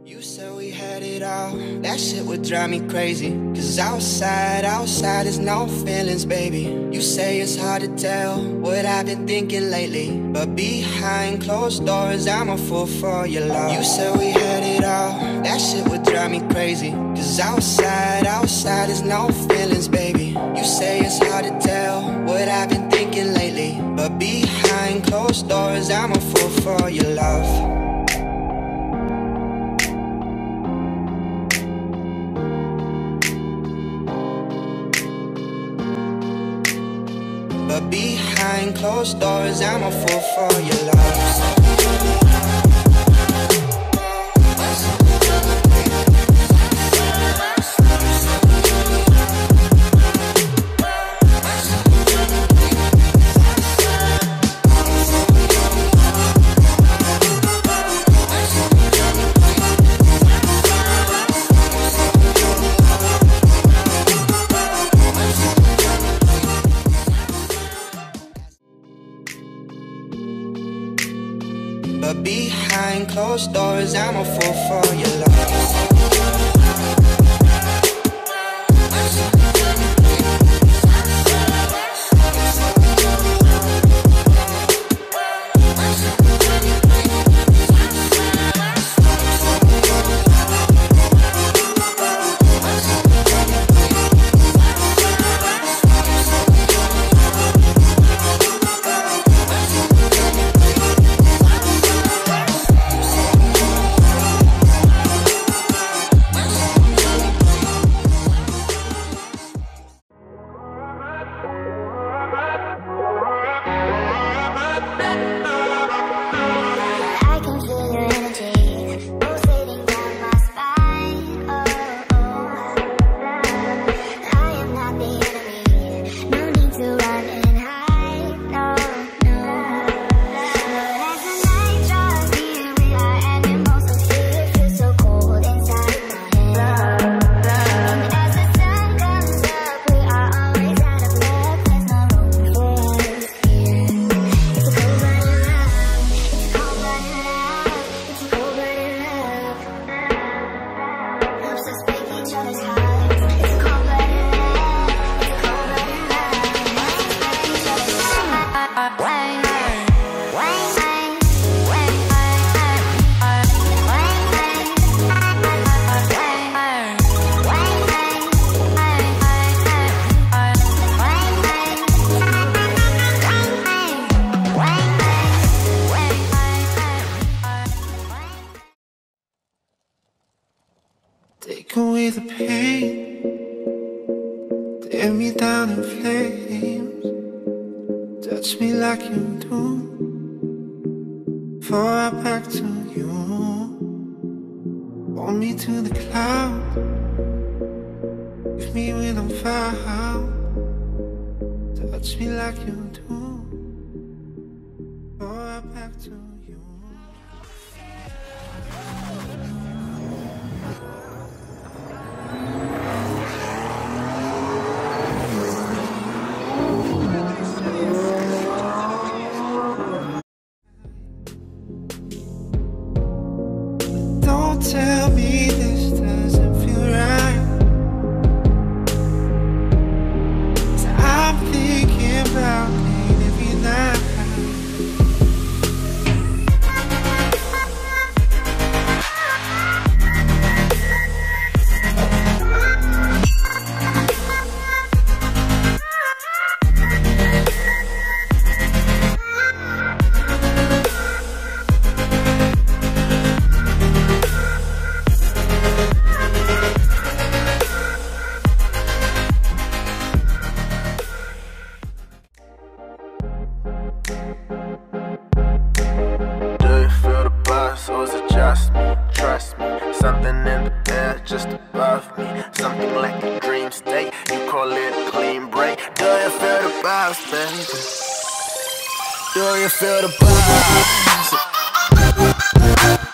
You said we had it all, that shit would drive me crazy. Cause outside is no feelings, baby. You say it's hard to tell what I've been thinking lately, but behind closed doors, I'm a fool for your love. You said we had it all, that shit would drive me crazy. Cause outside is no feelings, baby. You say it's hard to tell what I've been thinking lately, but behind closed doors, I'm a fool for your love. But behind closed doors, I'm a fool for your love. But behind closed doors, I'm a fool for your love. Take away the pain, tear me down in flames, touch me like you do, fall right back to you. Hold me to the clouds, leave me when I'm found, touch me like you do, fall right back to you. Don't tell me this doesn't feel right, 'cause I'm thinking about it every night. Or is it just me? Trust me, something in the air just above me, something like a dream state. You call it a clean break. Do you feel the vibes, baby? Do you feel the vibes?